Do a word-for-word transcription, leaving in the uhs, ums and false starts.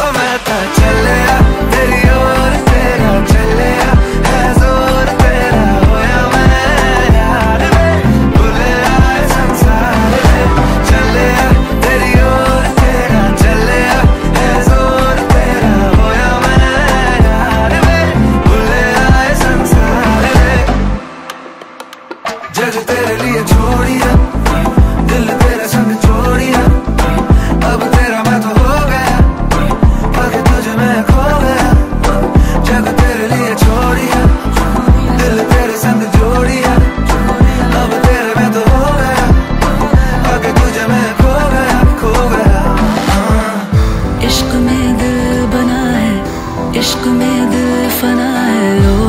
मैं तो चलिया तेरी ओर तेरा चलिया है जोर तेरा होया मैं यार वे भुले आए संसार वे चलिया तेरी ओर तेरा चलिया है जोर तेरा होया मैं यार वे भुले आए संसार वे जग तेरे लिए छोड़िया दिल तेरे संग छोड़िया अब तेरा मैं तो हो गया बाकी तुझे मैं खो गया जग तेरे लिए छोड़िया दिल तेरे संग जोड़िया अब तेरे मैं तो हो गया बाकी तुझे मैं खो गया खो गया इश्क में दिल बना है इश्क में दिल फना है।